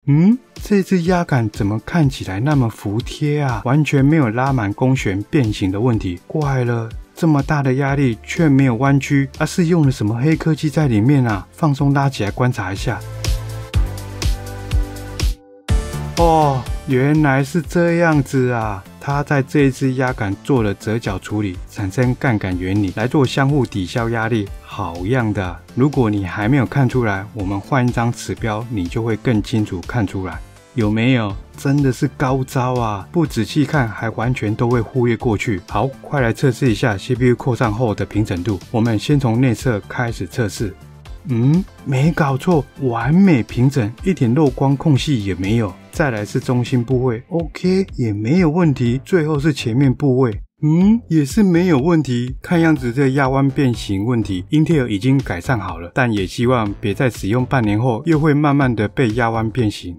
这支压杆怎么看起来那么服帖啊？完全没有拉满弓弦变形的问题，怪了，这么大的压力却没有弯曲，是用了什么黑科技在里面啊？放松拉起来观察一下。哦，原来是这样子啊！它在这一支压杆做了折角处理，产生杠杆原理来做相互抵消压力，好样的！如果你还没有看出来，我们换一张尺标，你就会更清楚看出来，有没有？真的是高招啊！不仔细看还完全都会忽略过去。好，快来测试一下 CPU 扩散后的平整度。我们先从内侧开始测试。没搞错，完美平整，一点漏光空隙也没有。再来是中心部位 ，OK， 也没有问题。最后是前面部位，也是没有问题。看样子这压弯变形问题 ，Intel 已经改善好了，但也希望别在使用半年后又会慢慢的被压弯变形。